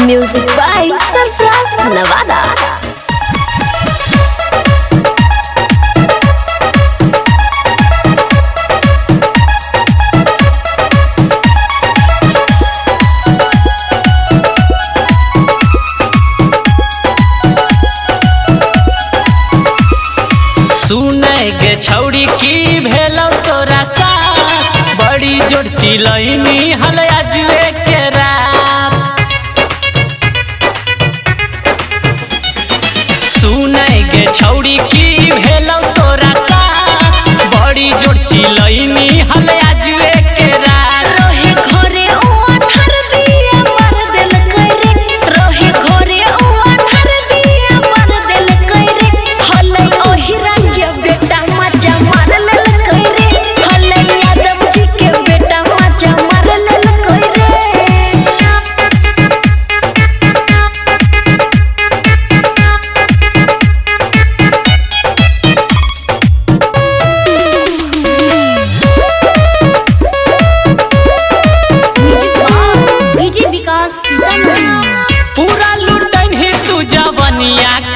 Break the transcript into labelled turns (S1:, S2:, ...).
S1: Music by Sarfraz Nawada.
S2: सुने गे छौड़ी की भेलौ तोरा साथ बड़ी जोर चिलैनी हल आजुए के रात। सुने गे छौड़ी की भेलौ तोरा साथ बड़ी जोर चिलैनी हल आजुए के रात।
S1: रोहे घरे ओआ धर दिया मार देल करे, रोहे घरे ओआ धर दिया मार देल करे। हलै ओही रंगिया बेटा मजा मार लेल करे, हलै यादव जी के बेटा मजा मार लेल करे। पूरा
S2: लुटन ही तू जवनिया